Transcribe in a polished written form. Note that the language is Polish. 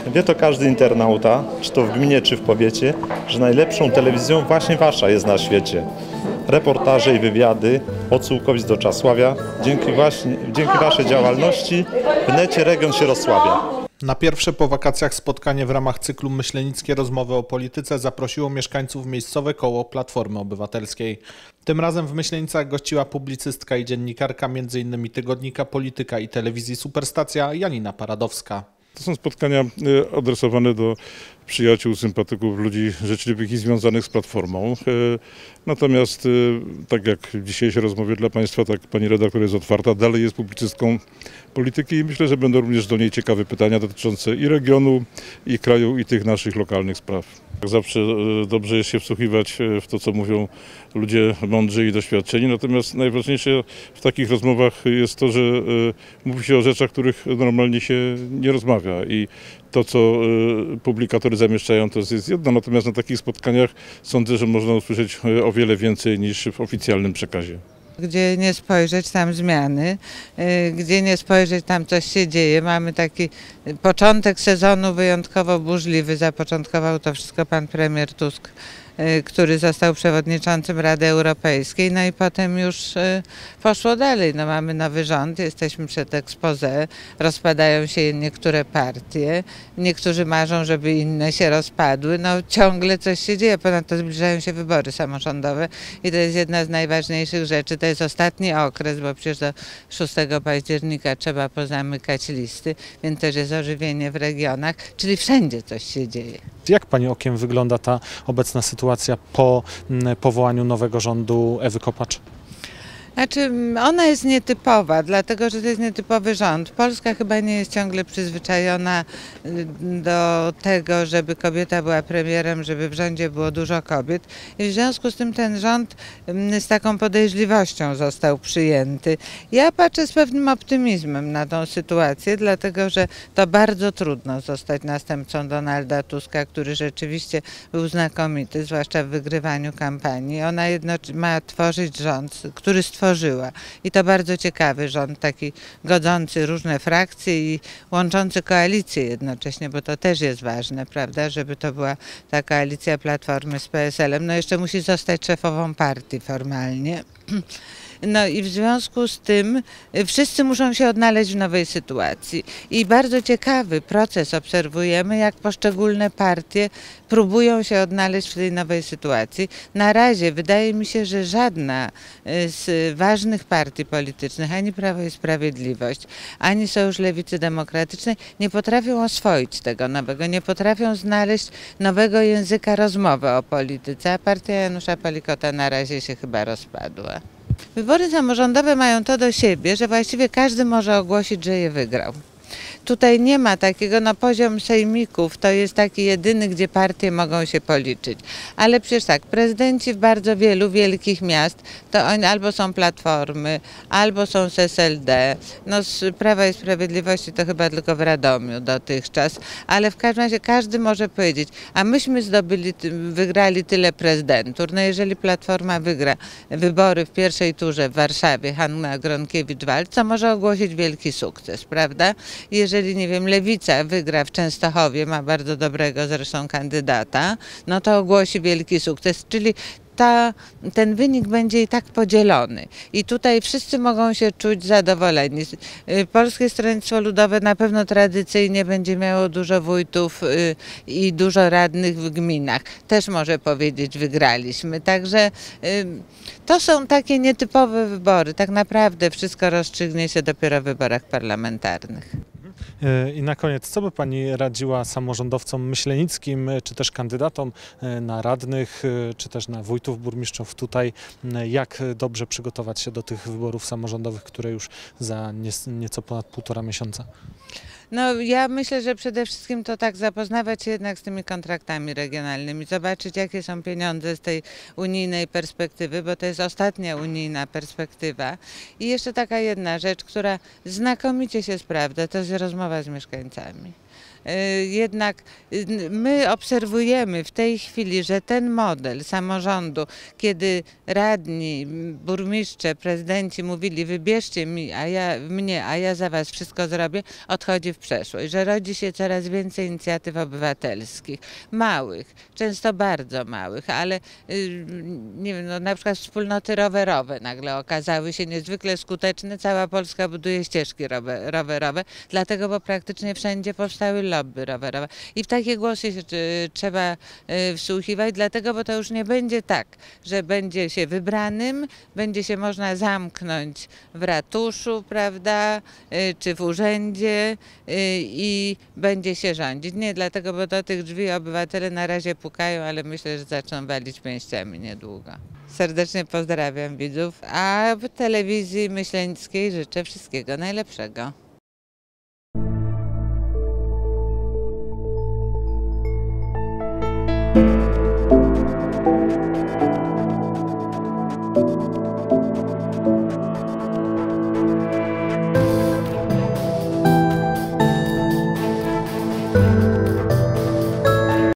Wie to każdy internauta, czy to w gminie, czy w powiecie, że najlepszą telewizją właśnie wasza jest na świecie. Reportaże i wywiady od Sułkowic do Czasławia. Dzięki waszej działalności w necie region się rozsławia. Na pierwsze po wakacjach spotkanie w ramach cyklu Myślenickie rozmowy o polityce zaprosiło mieszkańców miejscowe koło Platformy Obywatelskiej. Tym razem w Myślenicach gościła publicystka i dziennikarka m.in. tygodnika Polityka i telewizji Superstacja Janina Paradowska. To są spotkania adresowane do przyjaciół, sympatyków, ludzi życzliwych i związanych z Platformą. Natomiast tak jak w dzisiejszej rozmowie dla Państwa, tak pani redaktor jest otwarta, dalej jest publicystką polityki i myślę, że będą również do niej ciekawe pytania dotyczące i regionu, i kraju, i tych naszych lokalnych spraw. Zawsze dobrze jest się wsłuchiwać w to, co mówią ludzie mądrzy i doświadczeni, natomiast najważniejsze w takich rozmowach jest to, że mówi się o rzeczach, których normalnie się nie rozmawia i to, co publikatory zamieszczają, to jest jedno, natomiast na takich spotkaniach sądzę, że można usłyszeć o wiele więcej niż w oficjalnym przekazie. Gdzie nie spojrzeć, tam zmiany, gdzie nie spojrzeć, tam coś się dzieje. Mamy taki początek sezonu wyjątkowo burzliwy, zapoczątkował to wszystko pan premier Tusk, który został przewodniczącym Rady Europejskiej, no i potem już poszło dalej. No mamy nowy rząd, jesteśmy przed exposé, rozpadają się niektóre partie, niektórzy marzą, żeby inne się rozpadły, no ciągle coś się dzieje, ponadto zbliżają się wybory samorządowe i to jest jedna z najważniejszych rzeczy, to jest ostatni okres, bo przecież do 6 października trzeba pozamykać listy, więc też jest ożywienie w regionach, czyli wszędzie coś się dzieje. Jak pani okiem wygląda ta obecna sytuacja po powołaniu nowego rządu Ewy Kopacz? Znaczy, ona jest nietypowa, dlatego że to jest nietypowy rząd. Polska chyba nie jest ciągle przyzwyczajona do tego, żeby kobieta była premierem, żeby w rządzie było dużo kobiet. I w związku z tym ten rząd z taką podejrzliwością został przyjęty. Ja patrzę z pewnym optymizmem na tą sytuację, dlatego że to bardzo trudno zostać następcą Donalda Tuska, który rzeczywiście był znakomity, zwłaszcza w wygrywaniu kampanii. Ona ma tworzyć rząd, który stworzyła. I to bardzo ciekawy rząd, taki godzący różne frakcje i łączący koalicję jednocześnie, bo to też jest ważne, prawda, żeby to była ta koalicja Platformy z PSL-em. No jeszcze musi zostać szefową partii formalnie. No i w związku z tym wszyscy muszą się odnaleźć w nowej sytuacji. I bardzo ciekawy proces obserwujemy, jak poszczególne partie próbują się odnaleźć w tej nowej sytuacji. Na razie wydaje mi się, że żadna z ważnych partii politycznych, ani Prawo i Sprawiedliwość, ani Sojusz Lewicy Demokratycznej nie potrafią oswoić tego nowego, nie potrafią znaleźć nowego języka rozmowy o polityce, a partia Janusza Palikota na razie się chyba rozpadła. Wybory samorządowe mają to do siebie, że właściwie każdy może ogłosić, że je wygrał. Tutaj nie ma takiego, no poziom sejmików to jest taki jedyny, gdzie partie mogą się policzyć. Ale przecież tak, prezydenci w bardzo wielu wielkich miast, to oni albo są Platformy, albo są z SLD. No z Prawa i Sprawiedliwości to chyba tylko w Radomiu dotychczas. Ale w każdym razie każdy może powiedzieć, a myśmy wygrali tyle prezydentur. No jeżeli Platforma wygra wybory w pierwszej turze w Warszawie, Hanna Gronkiewicz-Waltz, co może ogłosić wielki sukces, prawda? Jeżeli, nie wiem, Lewica wygra w Częstochowie, ma bardzo dobrego zresztą kandydata, no to ogłosi wielki sukces, czyli ten wynik będzie i tak podzielony. I tutaj wszyscy mogą się czuć zadowoleni. Polskie Stronnictwo Ludowe na pewno tradycyjnie będzie miało dużo wójtów i dużo radnych w gminach. Też może powiedzieć, wygraliśmy. Także to są takie nietypowe wybory. Tak naprawdę wszystko rozstrzygnie się dopiero w wyborach parlamentarnych. I na koniec, co by pani radziła samorządowcom myślenickim, czy też kandydatom na radnych, czy też na wójtów, burmistrzów tutaj, jak dobrze przygotować się do tych wyborów samorządowych, które już za nieco ponad 1,5 miesiąca? No ja myślę, że przede wszystkim to tak zapoznawać się jednak z tymi kontraktami regionalnymi, zobaczyć jakie są pieniądze z tej unijnej perspektywy, bo to jest ostatnia unijna perspektywa. I jeszcze taka jedna rzecz, która znakomicie się sprawdza, to jest rozmowa z mieszkańcami. jednak my obserwujemy w tej chwili, że ten model samorządu, kiedy radni, burmistrze, prezydenci mówili wybierzcie mnie, a ja za was wszystko zrobię, odchodzi w przeszłość, że rodzi się coraz więcej inicjatyw obywatelskich, małych, często bardzo małych, ale nie wiem, no, na przykład wspólnoty rowerowe nagle okazały się niezwykle skuteczne. Cała Polska buduje ścieżki rowerowe, dlatego, bo praktycznie wszędzie powstały lobby rowerowe. I w takie głosy się trzeba wsłuchiwać, dlatego, bo to już nie będzie tak, że będzie się wybranym, będzie się można zamknąć w ratuszu, prawda, czy w urzędzie i będzie się rządzić. Nie, dlatego, bo do tych drzwi obywatele na razie pukają, ale myślę, że zaczną walić pięściami niedługo. Serdecznie pozdrawiam widzów, a w telewizji myślenickiej życzę wszystkiego najlepszego.